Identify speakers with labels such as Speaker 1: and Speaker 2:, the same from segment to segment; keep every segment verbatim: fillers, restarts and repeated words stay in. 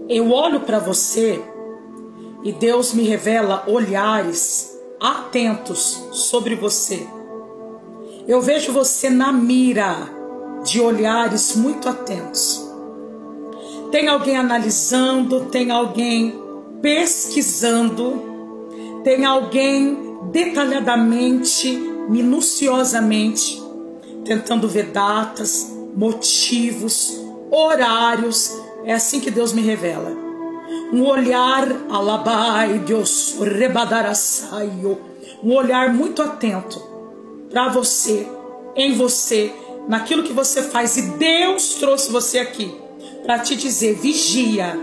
Speaker 1: Eu olho para você e Deus me revela olhares atentos sobre você. Eu vejo você na mira de olhares muito atentos. Tem alguém analisando, tem alguém pesquisando, tem alguém detalhadamente, minuciosamente, tentando ver datas, motivos, horários. É assim que Deus me revela. Um olhar alabai Deus rebadarasaio, um olhar muito atento para você, em você, naquilo que você faz. E Deus trouxe você aqui para te dizer: vigia,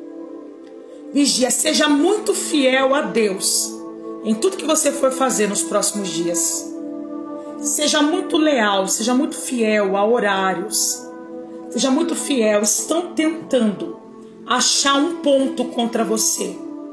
Speaker 1: vigia, seja muito fiel a Deus em tudo que você for fazer nos próximos dias. Seja muito leal, seja muito fiel a horários. Seja muito fiel. Estão tentando achar um ponto contra você.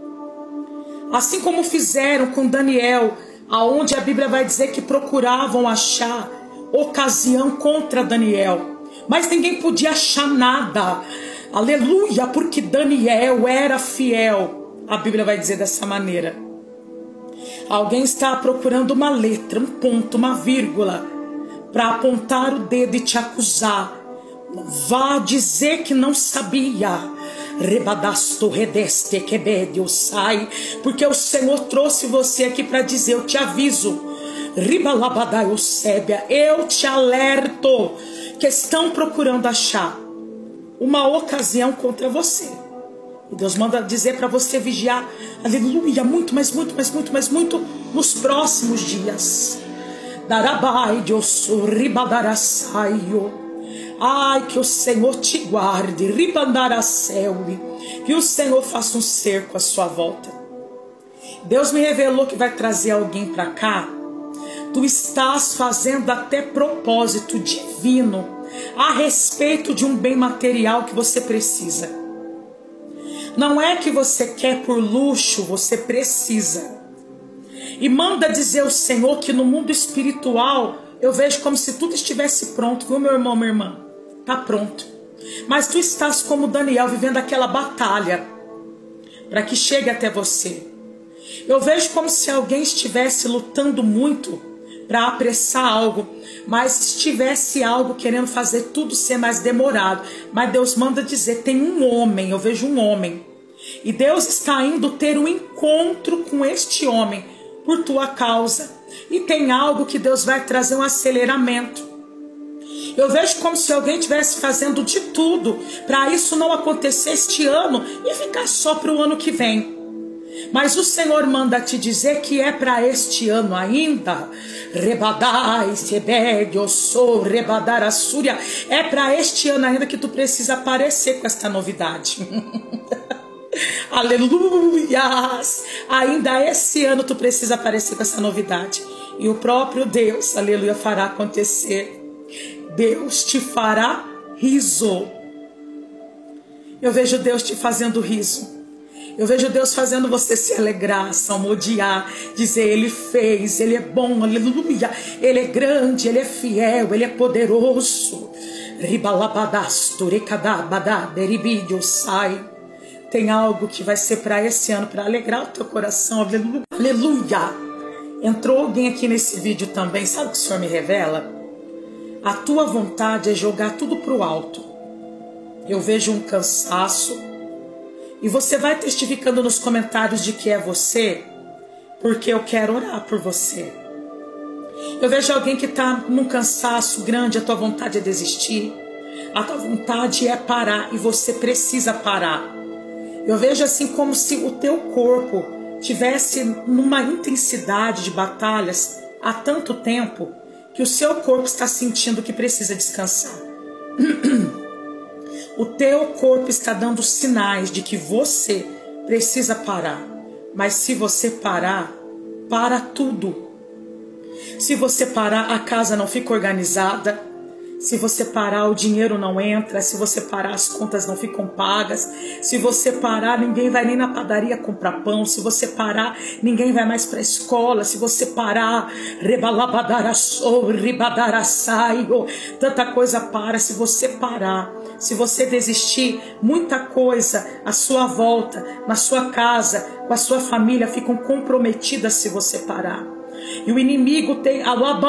Speaker 1: Assim como fizeram com Daniel, aonde a Bíblia vai dizer que procuravam achar ocasião contra Daniel. Mas ninguém podia achar nada. Aleluia, porque Daniel era fiel. A Bíblia vai dizer dessa maneira. Alguém está procurando uma letra, um ponto, uma vírgula, para apontar o dedo e te acusar. Vá dizer que não sabia. Rebadasto redeste quebedio sai, porque o Senhor trouxe você aqui para dizer: eu te aviso, ribalabadai o sébia, eu te alerto que estão procurando achar uma ocasião contra você. E Deus manda dizer para você vigiar, aleluia, muito, mas muito, mas muito, mas muito nos próximos dias. Darabai Deus ribadarasaio. Ai, que o Senhor te guarde, ribandaracéu, que o Senhor faça um cerco à sua volta. Deus me revelou que vai trazer alguém para cá. Tu estás fazendo até propósito divino a respeito de um bem material que você precisa. Não é que você quer por luxo, você precisa. E manda dizer ao Senhor que no mundo espiritual eu vejo como se tudo estivesse pronto, viu, meu irmão, minha irmã? Está pronto. Mas tu estás como Daniel, vivendo aquela batalha para que chegue até você. Eu vejo como se alguém estivesse lutando muito para apressar algo, mas estivesse algo querendo fazer tudo ser mais demorado. Mas Deus manda dizer: tem um homem, eu vejo um homem, e Deus está indo ter um encontro com este homem por tua causa. E tem algo que Deus vai trazer um aceleramento. Eu vejo como se alguém estivesse fazendo de tudo para isso não acontecer este ano e ficar só para o ano que vem. Mas o Senhor manda te dizer que é para este ano ainda. Rebadai, sebed, eu sou, rebadar a súria. É para este ano ainda que tu precisa aparecer com esta novidade. Aleluias! Ainda esse ano tu precisa aparecer com essa novidade. E o próprio Deus, aleluia, fará acontecer. Deus te fará riso. Eu vejo Deus te fazendo riso. Eu vejo Deus fazendo você se alegrar, salmodiar, dizer: Ele fez, Ele é bom, aleluia. Ele é grande, Ele é fiel, Ele é poderoso. Sai. Tem algo que vai ser para esse ano, para alegrar o teu coração, aleluia. Aleluia. Entrou alguém aqui nesse vídeo também, sabe o que o Senhor me revela? A tua vontade é jogar tudo para o alto. Eu vejo um cansaço. E você vai testificando nos comentários de que é você, porque eu quero orar por você. Eu vejo alguém que está num cansaço grande, a tua vontade é desistir. A tua vontade é parar e você precisa parar. Eu vejo assim como se o teu corpo tivesse numa intensidade de batalhas há tanto tempo que o seu corpo está sentindo que precisa descansar. O teu corpo está dando sinais de que você precisa parar. Mas se você parar, para tudo. Se você parar, a casa não fica organizada. Se você parar, o dinheiro não entra. Se você parar, as contas não ficam pagas. Se você parar, ninguém vai nem na padaria comprar pão. Se você parar, ninguém vai mais para a escola. Se você parar, tanta coisa para. Se você parar, se você desistir, muita coisa à sua volta, na sua casa, com a sua família, ficam comprometidas se você parar. E o inimigo tem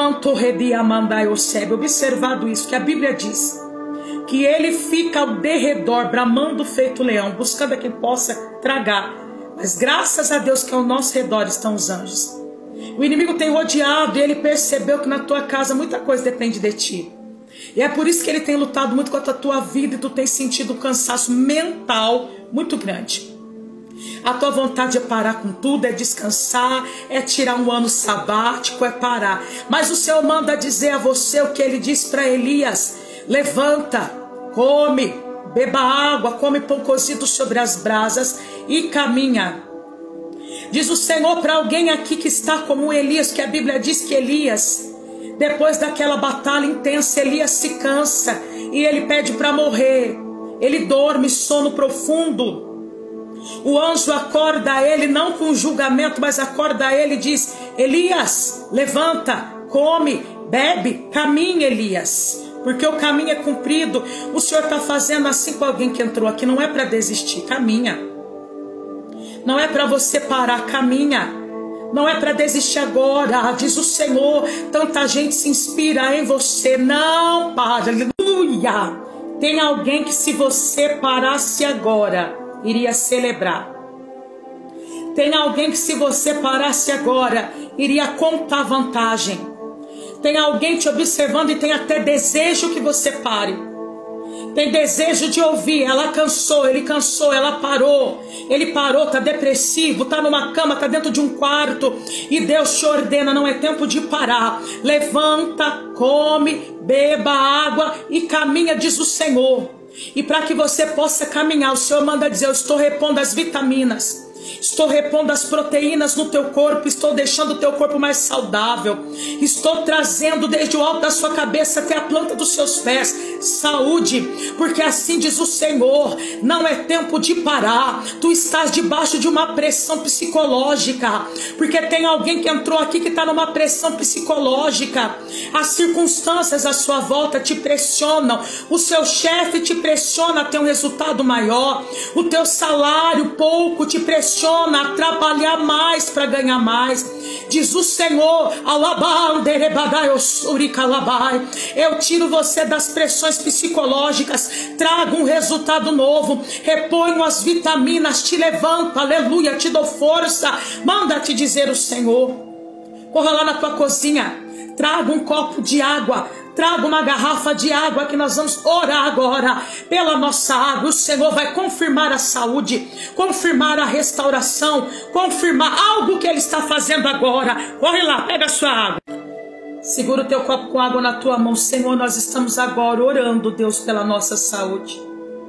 Speaker 1: observado isso, que a Bíblia diz que ele fica ao derredor, bramando feito leão, buscando a quem possa tragar. Mas graças a Deus que ao nosso redor estão os anjos. O inimigo tem rodeado e ele percebeu que na tua casa muita coisa depende de ti. E é por isso que ele tem lutado muito contra a tua vida e tu tem sentido um cansaço mental muito grande. A tua vontade é parar com tudo, é descansar, é tirar um ano sabático, é parar. Mas o Senhor manda dizer a você o que ele disse para Elias: levanta, come, beba água, come pão cozido sobre as brasas e caminha. Diz o Senhor para alguém aqui que está como Elias, que a Bíblia diz que Elias, depois daquela batalha intensa, Elias se cansa e ele pede para morrer. Ele dorme, sono profundo. O anjo acorda ele, não com julgamento, mas acorda ele e diz: Elias, levanta, come, bebe, caminha, Elias, porque o caminho é cumprido. O Senhor está fazendo assim com alguém que entrou aqui. Não é para desistir, caminha. Não é para você parar, caminha. Não é para desistir agora, diz o Senhor. Tanta gente se inspira em você. Não para, aleluia. Tem alguém que, se você parasse agora, iria celebrar. Tem alguém que, se você parasse agora, iria contar vantagem. Tem alguém te observando e tem até desejo que você pare. Tem desejo de ouvir. Ela cansou, ele cansou, ela parou. Ele parou, está depressivo, está numa cama, está dentro de um quarto. E Deus te ordena, não é tempo de parar. Levanta, come, beba água e caminha, diz o Senhor. E para que você possa caminhar, o Senhor manda dizer: eu estou repondo as vitaminas, estou repondo as proteínas no teu corpo, estou deixando o teu corpo mais saudável, estou trazendo desde o alto da sua cabeça até a planta dos seus pés saúde, porque assim diz o Senhor, não é tempo de parar. Tu estás debaixo de uma pressão psicológica, porque tem alguém que entrou aqui que está numa pressão psicológica. As circunstâncias à sua volta te pressionam, o seu chefe te pressiona a ter um resultado maior, o teu salário pouco te pressiona a trabalhar mais para ganhar mais. Diz o Senhor: eu tiro você das pressões psicológicas, trago um resultado novo, reponho as vitaminas, te levanto, aleluia, te dou força. Manda te dizer o Senhor. Corra lá na tua cozinha, traga um copo de água, traga uma garrafa de água, que nós vamos orar agora pela nossa água. O Senhor vai confirmar a saúde, confirmar a restauração, confirmar algo que Ele está fazendo agora. Corre lá, pega a sua água. Segura o teu copo com água na tua mão. Senhor, nós estamos agora orando, Deus, pela nossa saúde.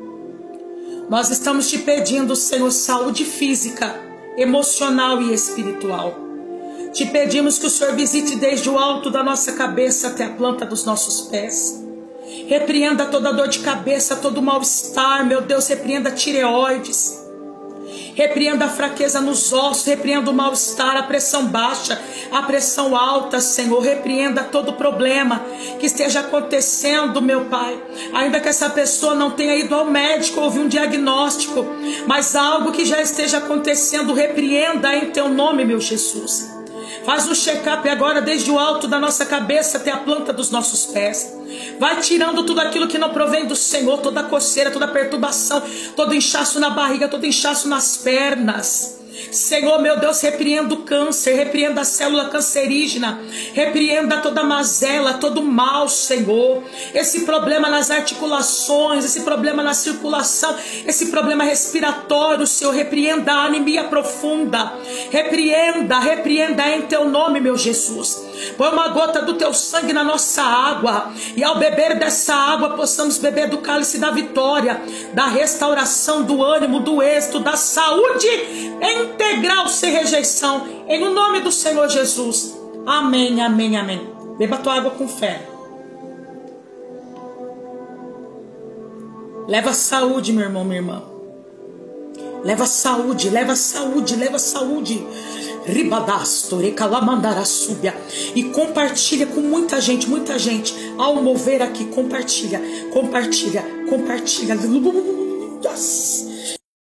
Speaker 1: Nós estamos te pedindo, Senhor, saúde física, emocional e espiritual. Te pedimos que o Senhor visite desde o alto da nossa cabeça até a planta dos nossos pés. Repreenda toda dor de cabeça, todo mal-estar, meu Deus, repreenda tireoides. Repreenda a fraqueza nos ossos, repreenda o mal-estar, a pressão baixa, a pressão alta, Senhor. Repreenda todo problema que esteja acontecendo, meu Pai. Ainda que essa pessoa não tenha ido ao médico, houve um diagnóstico, mas algo que já esteja acontecendo, repreenda em teu nome, meu Jesus. Faz um check-up agora desde o alto da nossa cabeça até a planta dos nossos pés. Vai tirando tudo aquilo que não provém do Senhor, toda coceira, toda perturbação, todo inchaço na barriga, todo inchaço nas pernas. Senhor, meu Deus, repreenda o câncer, repreenda a célula cancerígena, repreenda toda mazela, todo mal, Senhor. Esse problema nas articulações, esse problema na circulação, esse problema respiratório, Senhor, repreenda a anemia profunda, repreenda, repreenda em teu nome, meu Jesus. Põe uma gota do teu sangue na nossa água, e ao beber dessa água possamos beber do cálice da vitória, da restauração, do ânimo, do êxito, da saúde integral, sem rejeição, em o nome do Senhor Jesus. Amém, amém, amém. Beba tua água com fé. Leva saúde, meu irmão, minha irmã. Leva saúde, leva saúde, leva saúde. Ribadasto, recalamandara súbia. E compartilha com muita gente, muita gente. Ao mover aqui, compartilha, compartilha, compartilha. Yes.